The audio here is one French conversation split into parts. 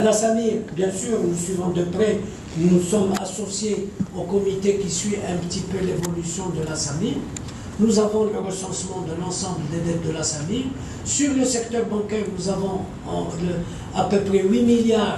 La SAMIR, bien sûr, nous suivons de près, nous sommes associés au comité qui suit un petit peu l'évolution de la SAMIR. Nous avons le recensement de l'ensemble des dettes de la SAMIR. Sur le secteur bancaire, nous avons à peu près 8 milliards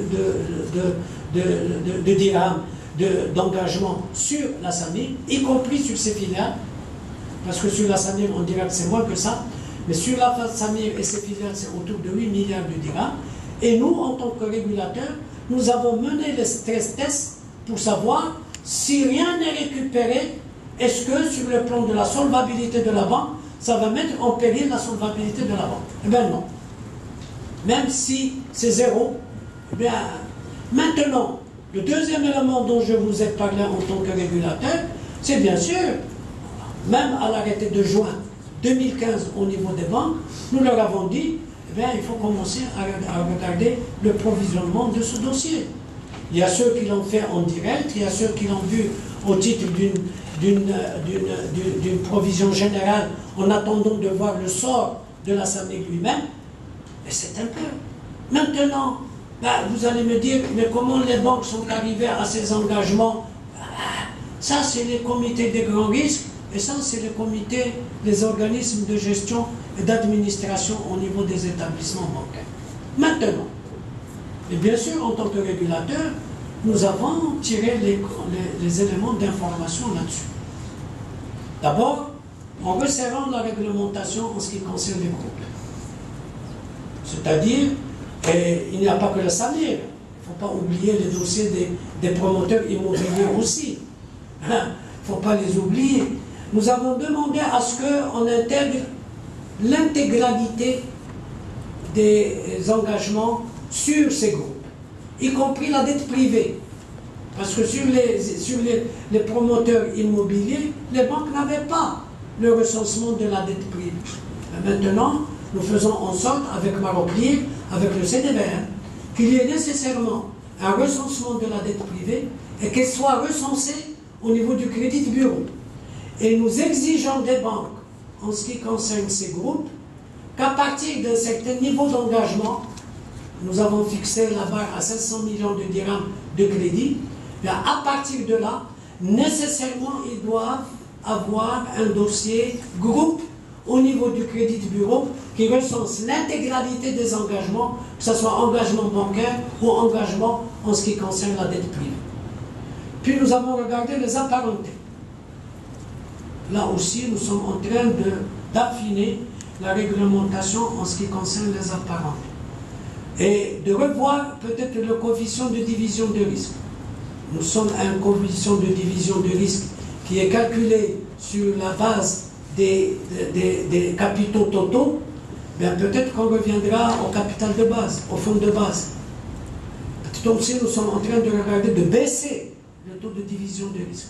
de dirhams d'engagement sur la SAMIR, y compris sur ses filiales, parce que sur la SAMIR, on dirait que c'est moins que ça, mais sur la SAMIR et ses filiales, c'est autour de 8 milliards de dirhams. Et nous, en tant que régulateurs, nous avons mené les stress tests pour savoir si rien n'est récupéré, est-ce que sur le plan de la solvabilité de la banque, ça va mettre en péril la solvabilité de la banque? Eh bien non. Même si c'est zéro, eh bien maintenant, le deuxième élément dont je vous ai parlé en tant que régulateur, c'est bien sûr, même à l'arrêté de juin 2015 au niveau des banques, nous leur avons dit, eh bien, il faut commencer à regarder le provisionnement de ce dossier. Il y a ceux qui l'ont fait en direct, il y a ceux qui l'ont vu au titre d'une provision générale en attendant de voir le sort de la SAMIR lui-même. Et c'est un peu. Maintenant, ben, vous allez me dire, mais comment les banques sont arrivées à ces engagements? Ça, c'est les comités des grands risques, et ça, c'est les comités des organismes de gestion et d'administration au niveau des établissements bancaires. Maintenant, et bien sûr, en tant que régulateur, nous avons tiré les éléments d'information là-dessus. D'abord, en resserrant la réglementation en ce qui concerne les groupes. C'est-à-dire, il n'y a pas que le SAMIR, il ne faut pas oublier les dossiers des promoteurs immobiliers aussi. Il ne faut pas les oublier. Nous avons demandé à ce qu'on intègre l'intégralité des engagements sur ces groupes, y compris la dette privée. Parce que sur les promoteurs immobiliers, les banques n'avaient pas le recensement de la dette privée. Et maintenant, nous faisons en sorte, avec Maroclear, avec le CDBN, qu'il y ait nécessairement un recensement de la dette privée et qu'elle soit recensée au niveau du crédit de bureau. Et nous exigeons des banques, en ce qui concerne ces groupes, qu'à partir d'un certain niveau d'engagement, nous avons fixé la barre à 500 millions de dirhams de crédit, mais à partir de là, nécessairement, ils doivent avoir un dossier groupe au niveau du crédit de bureau qui recense l'intégralité des engagements, que ce soit engagement bancaire ou engagement en ce qui concerne la dette privée. Puis nous avons regardé les apparentés. Là aussi, nous sommes en train d'affiner la réglementation en ce qui concerne les apparentés. Et de revoir peut-être le coefficient de division de risque. Nous sommes à un coefficient de division de risque qui est calculé sur la base des capitaux totaux. Bien, peut-être qu'on reviendra au capital de base, au fonds de base. Donc, si nous sommes en train de regarder de baisser le taux de division de risque.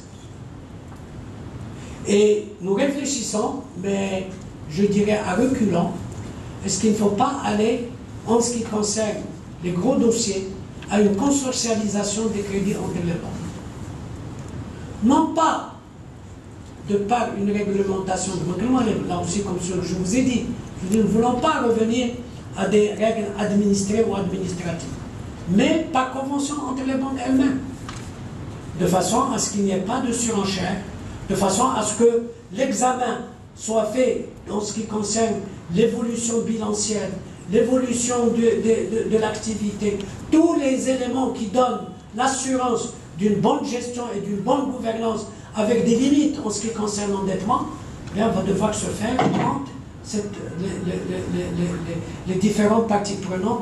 Et nous réfléchissons, mais je dirais à reculant, est-ce qu'il ne faut pas aller, en ce qui concerne les gros dossiers, à une consortialisation des crédits entre les banques? Non pas de par une réglementation de banque, là aussi comme je vous ai dit, nous ne voulons pas revenir à des règles administrées ou administratives, mais par convention entre les banques elles-mêmes, de façon à ce qu'il n'y ait pas de surenchère, de façon à ce que l'examen soit fait en ce qui concerne l'évolution bilancielle, l'évolution de l'activité, tous les éléments qui donnent l'assurance d'une bonne gestion et d'une bonne gouvernance avec des limites en ce qui concerne l'endettement, va devoir se faire entre les différentes parties prenantes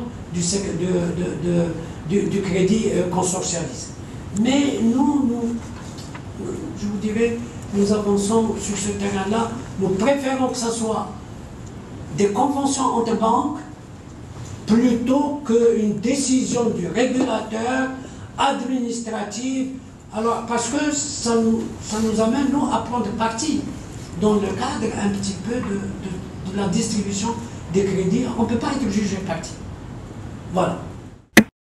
du crédit consortialisé. Mais nous, je vous dirais, nous avançons sur ce terrain-là. Nous préférons que ce soit des conventions entre banques plutôt qu'une décision du régulateur administrative. Alors, parce que ça nous amène, nous, à prendre parti dans le cadre un petit peu de la distribution des crédits. On ne peut pas être jugé parti. Voilà.